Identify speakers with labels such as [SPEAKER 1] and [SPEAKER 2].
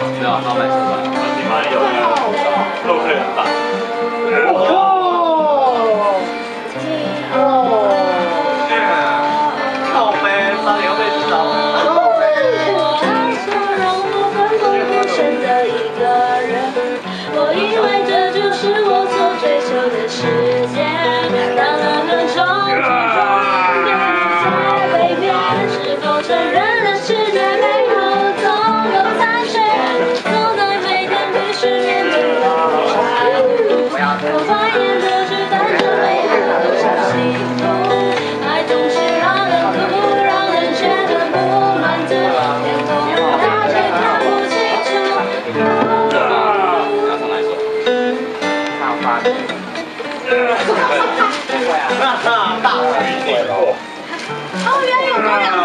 [SPEAKER 1] 没有，他买车吧？
[SPEAKER 2] 你妈有肉会很大。靠背，差点要被烧。
[SPEAKER 3] 我以为这就是我所追求的世界，当人们终于在背面，是否承认了世界背后总有残缺？走在每天必须面对的路上，我发现这是单纯美好的幸福，爱总是让人哭，让人觉得不满足，天空很大却看不清楚。
[SPEAKER 2] 大鱼过。
[SPEAKER 3] 哦，原来有这样。